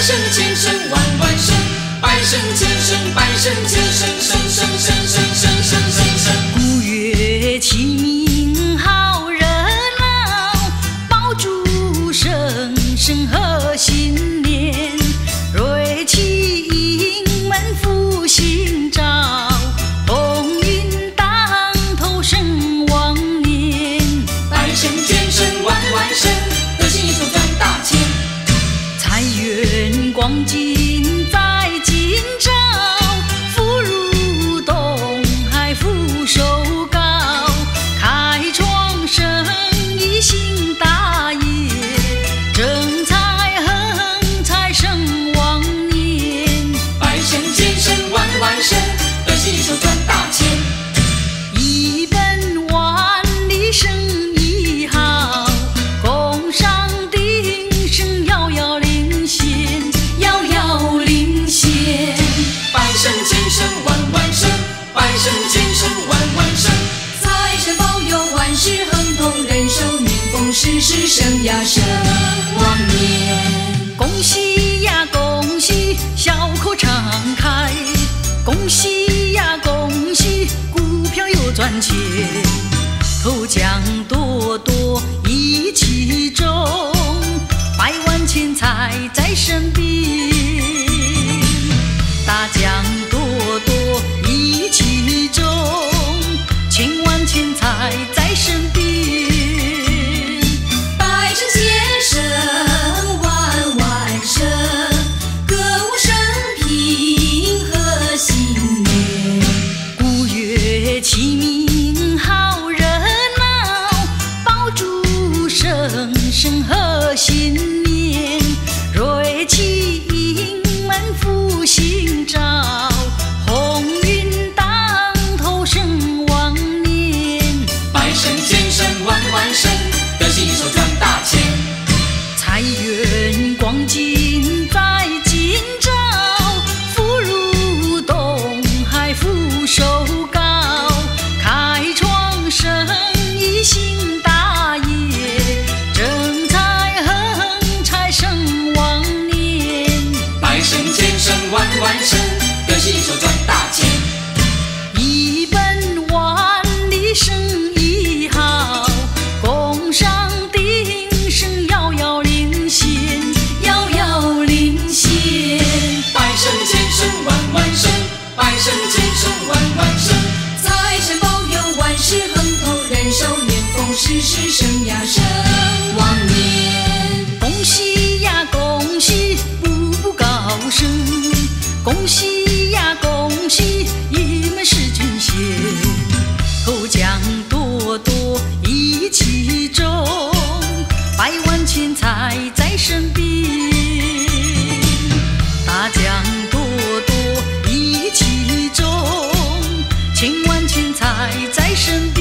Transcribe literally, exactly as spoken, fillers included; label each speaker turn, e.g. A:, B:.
A: 胜千胜万万胜，百胜千胜，百胜千胜，胜胜胜胜胜胜胜胜。
B: 古乐齐鸣好热闹，爆竹声声贺新年。瑞气迎门福星照，鸿运当头生旺年。
A: 百胜千胜万万胜，得心应手赚大钱。
B: 财源广进在今朝，福如东海福寿高，开创生意兴大业，正财横财生旺年。
A: 百胜千胜万万胜，得心应手赚大钱。
B: 一本万利生意好，工商鼎盛遥遥领先，遥遥领先。
A: 百胜千胜万万胜，百胜千胜万万胜。财神保佑万事亨通，人寿年丰，事事生呀生旺年。
B: 恭喜呀恭喜，笑口常开，恭喜呀恭喜，股票又赚钱，头奖多多一起中，百万钱财在身边，大奖多多一起中，千万钱财在身边。
A: 百胜千胜万万胜，歌舞升平贺新年。
B: 古乐齐鸣好热闹，爆竹声声贺新年。瑞气迎门福星照，鸿运当头生旺年。
A: 百胜千胜万万胜，得心应手赚大钱。
B: 财源广进在今朝，福如东海福寿高，开创生意兴大业，正财横财生旺年。
A: 百胜千胜万万胜，得心应手赚大钱。
B: 一本万利生意好，工商鼎盛遥遥领先，遥遥领先。
A: 百胜千胜万万胜，百胜千胜万万胜。财神保佑万事亨通，人寿年丰，事事生呀生旺年。
B: 恭喜呀恭喜，步步高升，恭喜呀恭喜，一门是军衔，头奖多多一起中，百万钱财在身边，大奖多多一起中，千万钱财在身边。